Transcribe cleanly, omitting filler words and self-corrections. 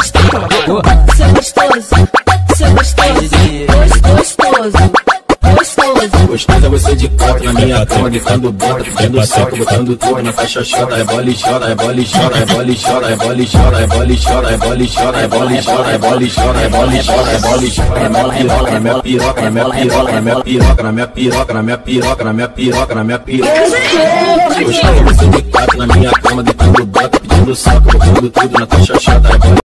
Seu gostoso, seu gostoso, gostoso. Gostosa você de quatro na minha cama, gritando bote, fazendo saco, botando torre na faixa chora, é bola e chora, é bola e chora, é bola e chora, é bola e chora, é bola e chora, é bola e chora, é bola e chora, é bola e chora, é bola e chora, é bola e chora, na minha piroca, na minha piroca, na minha piroca, na minha piroca, na minha piroca, na minha piroca, na minha piroca. Gostosa você de quatro na minha cama, gritando bote, pedindo saco, botando tudo na faixa chata, é bola